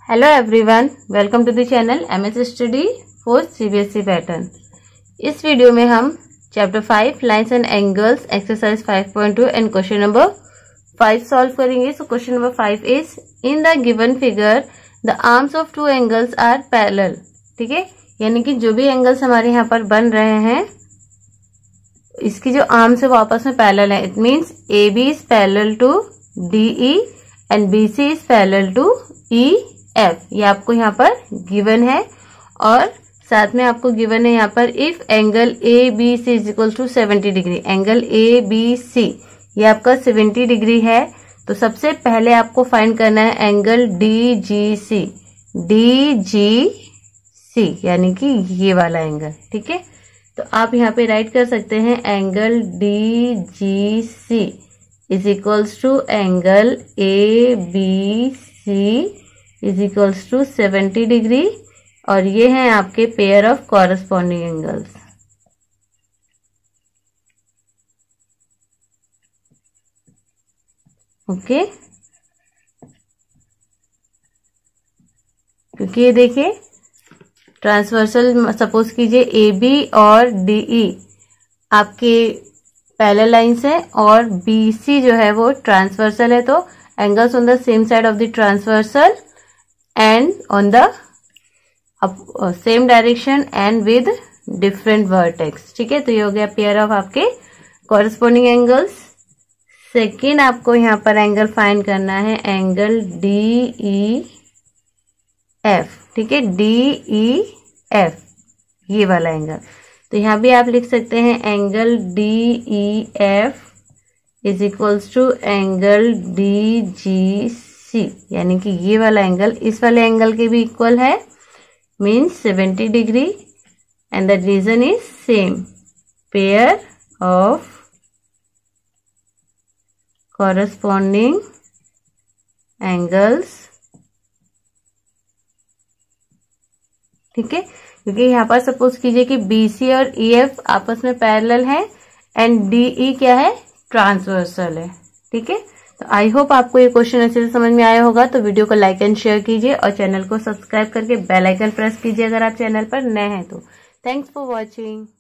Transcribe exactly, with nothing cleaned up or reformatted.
Hello everyone, welcome to the channel M S study for CBSE pattern. इस video में हम chapter five lines and angles exercise five point two and question number five solve करेंगे। So question number five is in the given figure the arms of two angles are parallel. ठीक है, यानी कि जो भी angles हमारे यहाँ पर बन रहे हैं इसकी जो आर्म्स है वो आपस में पैरेलल है। It means A B is parallel to D E and B C is parallel to E F. ये आपको यहाँ पर गिवन है और साथ में आपको गिवन है यहाँ पर if angle A B C is equal to seventy degree. Angle A B C ये आपका सेवेंटी डिग्री है, तो सबसे पहले आपको फाइंड करना है angle D G C. D G C यानी कि ये वाला एंगल। ठीक है, तो आप यहाँ पे राइट कर सकते हैं angle D G C is equals to angle A B C is equals to seventy degree और ये हैं आपके pair of corresponding angles. Okay, क्योंकि ये देखिए ट्रांसवर्सल, सपोज कीजिए ए बी और डी ई आपके पैरेलल लाइंस है और बी सी जो है वो ट्रांसवर्सल है, तो angles on the same side of the transversal and on the up, uh, same direction and with different vertex। ठीक है, तो ये हो गया पेयर ऑफ आपके corresponding angles। सेकेंड आपको यहाँ पर एंगल फाइंड करना है एंगल डी ई एफ। ठीक है, डी ई एफ ये वाला एंगल, तो यहाँ भी आप लिख सकते हैं angle D E F is equals to angle D G C, यानी कि ये वाला एंगल इस वाले एंगल के भी इक्वल है, means seventy degree and the reason is same pair of corresponding angles. ठीक है, क्योंकि यहाँ पर सपोज कीजिए कि बी सी और ई एफ आपस में पैरेलल है एंड डी ई क्या है, ट्रांसवर्सल है। ठीक है, तो आई होप आपको ये क्वेश्चन अच्छे से समझ में आया होगा। तो वीडियो को लाइक एंड शेयर कीजिए और चैनल को सब्सक्राइब करके बेल आइकन प्रेस कीजिए अगर आप चैनल पर नए हैं तो। Thanks for watching.